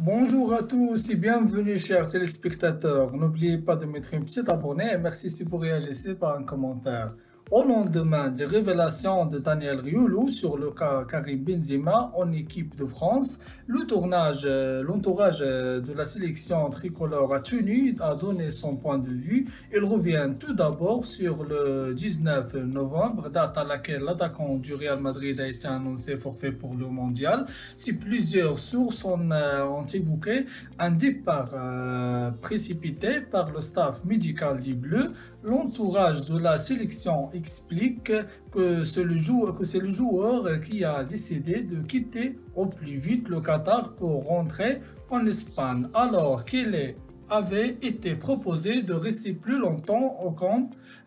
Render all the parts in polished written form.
Bonjour à tous et bienvenue chers téléspectateurs. N'oubliez pas de mettre une petite abonnée et merci si vous réagissez par un commentaire. Au lendemain des révélations de Daniel Riolo sur le cas Karim Benzema en équipe de France, l'entourage de la sélection tricolore a tenu à donner son point de vue. Il revient tout d'abord sur le 19 novembre, date à laquelle l'attaquant du Real Madrid a été annoncé forfait pour le mondial. Si plusieurs sources ont évoqué un départ précipité par le staff médical des Bleus, l'entourage de la sélection explique que c'est le joueur qui a décidé de quitter au plus vite le Qatar pour rentrer en Espagne, alors avait été proposé de rester plus longtemps au camp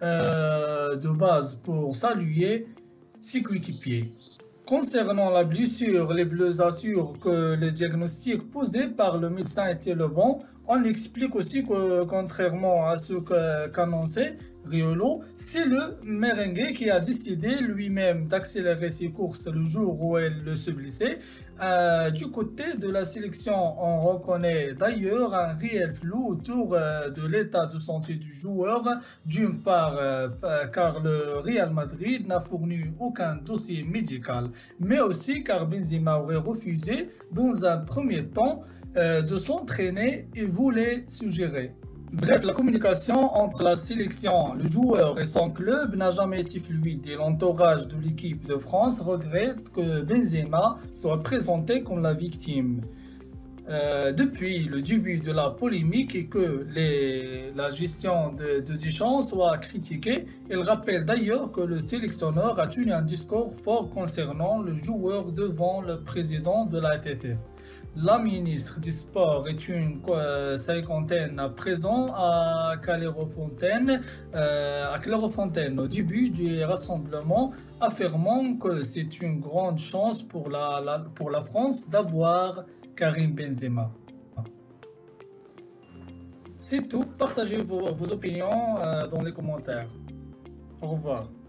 de base pour saluer ses coéquipiers. Concernant la blessure, les Bleus assurent que le diagnostic posé par le médecin était le bon. On explique aussi que, contrairement à ce qu'annonçait Riolo, c'est le merengue qui a décidé lui-même d'accélérer ses courses le jour où elle se blessait. Du côté de la sélection, on reconnaît d'ailleurs un réel flou autour de l'état de santé du joueur, d'une part car le Real Madrid n'a fourni aucun dossier médical, mais aussi car Benzema aurait refusé dans un premier temps de s'entraîner et voulait suggérer. Bref, la communication entre la sélection, le joueur et son club n'a jamais été fluide et l'entourage de l'équipe de France regrette que Benzema soit présenté comme la victime. Depuis le début de la polémique et que la gestion de Deschamps soit critiquée, il rappelle d'ailleurs que le sélectionneur a tenu un discours fort concernant le joueur devant le président de la FFF. La ministre des Sports est une cinquantaine à présent à Clairefontaine au début du rassemblement, affirmant que c'est une grande chance pour la France d'avoir Karim Benzema. C'est tout. Partagez vos opinions dans les commentaires. Au revoir.